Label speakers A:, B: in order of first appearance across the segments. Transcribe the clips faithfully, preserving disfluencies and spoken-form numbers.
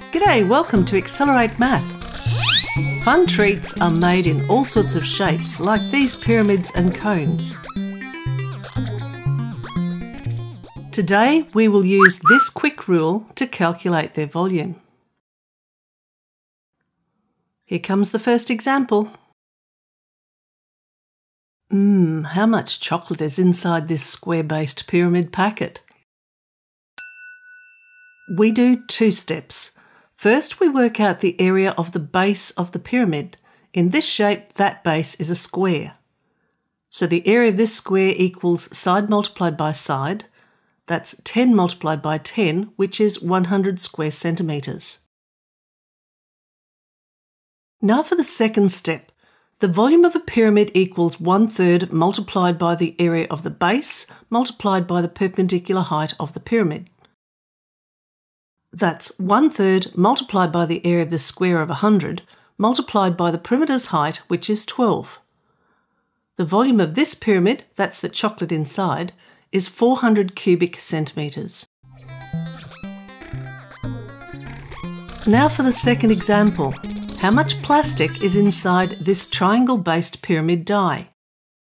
A: G'day, welcome to Accelerate Math. Fun treats are made in all sorts of shapes, like these pyramids and cones. Today we will use this quick rule to calculate their volume. Here comes the first example. Mmm, how much chocolate is inside this square-based pyramid packet? We do two steps. First, we work out the area of the base of the pyramid. In this shape, that base is a square. So the area of this square equals side multiplied by side. That's ten multiplied by ten, which is one hundred square centimetres. Now for the second step. The volume of a pyramid equals one-third multiplied by the area of the base multiplied by the perpendicular height of the pyramid. That's one-third multiplied by the area of the square of one hundred multiplied by the perimeter's height, which is twelve. The volume of this pyramid, that's the chocolate inside, is four hundred cubic centimetres. Now for the second example. How much plastic is inside this triangle-based pyramid die?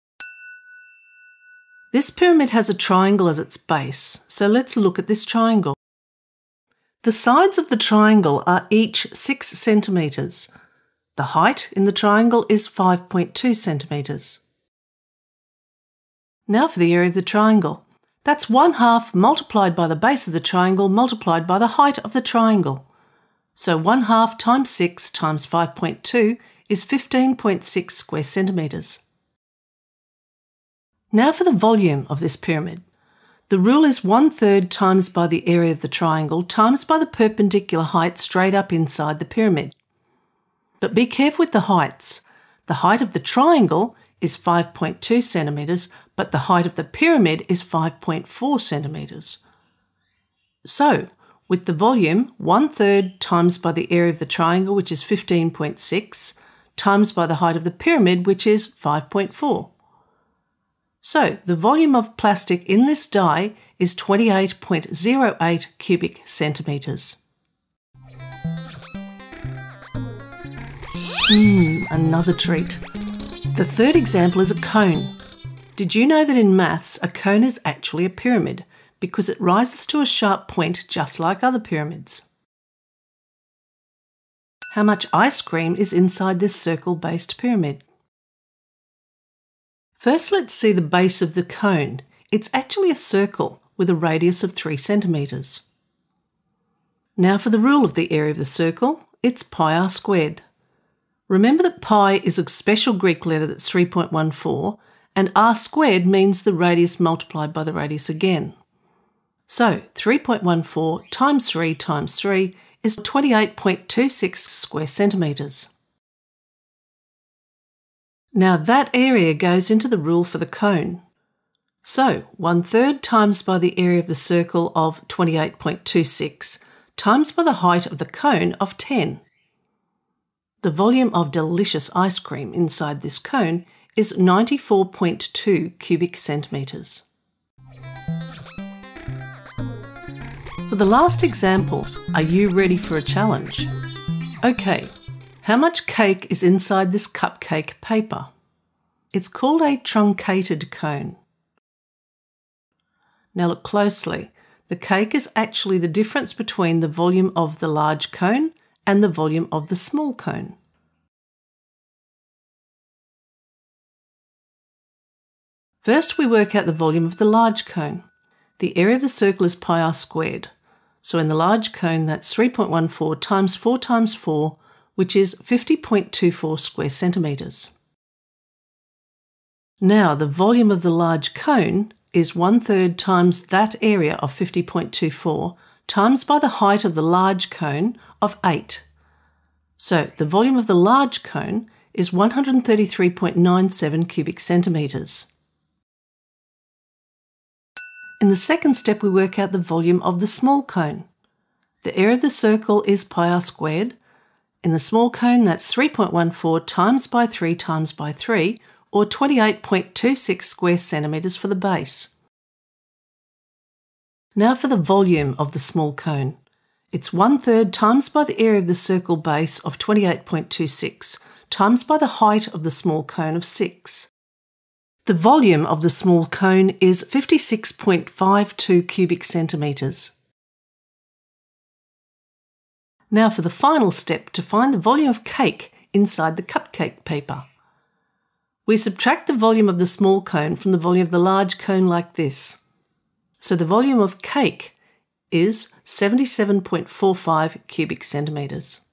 A: This pyramid has a triangle as its base, so let's look at this triangle. The sides of the triangle are each six centimetres. The height in the triangle is five point two centimetres. Now for the area of the triangle. That's one half multiplied by the base of the triangle multiplied by the height of the triangle. So one half times six times five point two is fifteen point six square centimetres. Now for the volume of this pyramid. The rule is one-third times by the area of the triangle times by the perpendicular height straight up inside the pyramid. But be careful with the heights. The height of the triangle is five point two centimetres, but the height of the pyramid is five point four centimetres. So, with the volume, one-third times by the area of the triangle, which is fifteen point six, times by the height of the pyramid, which is five point four. So, the volume of plastic in this die is twenty-eight point zero eight cubic centimetres. Mmm, another treat. The third example is a cone. Did you know that in maths, a cone is actually a pyramid because it rises to a sharp point just like other pyramids? How much ice cream is inside this circle-based pyramid? First, let's see the base of the cone. It's actually a circle with a radius of three centimetres. Now for the rule of the area of the circle, it's pi r squared. Remember that pi is a special Greek letter that's three point one four, and r squared means the radius multiplied by the radius again. So three point one four times three times three is twenty-eight point two six square centimetres. Now that area goes into the rule for the cone. So one-third times by the area of the circle of twenty-eight point two six times by the height of the cone of ten. The volume of delicious ice cream inside this cone is ninety-four point two cubic centimetres. For the last example, are you ready for a challenge? Okay, how much cake is inside this cupcake paper? It's called a truncated cone. Now look closely. The cake is actually the difference between the volume of the large cone and the volume of the small cone. First, we work out the volume of the large cone. The area of the circle is pi r squared. So in the large cone, that's three point one four times four times four, which is fifty point two four square centimetres. Now the volume of the large cone is one-third times that area of fifty point two four times by the height of the large cone of eight. So the volume of the large cone is one hundred thirty-three point nine seven cubic centimetres. In the second step, we work out the volume of the small cone. The area of the circle is pi r squared. In the small cone, that's three point one four times by three times by three, or twenty-eight point two six square centimetres for the base. Now for the volume of the small cone. It's one third times by the area of the circle base of twenty-eight point two six times by the height of the small cone of six. The volume of the small cone is fifty-six point five two cubic centimetres. Now for the final step, to find the volume of cake inside the cupcake paper. We subtract the volume of the small cone from the volume of the large cone like this. So the volume of cake is seventy-seven point four five cubic centimetres.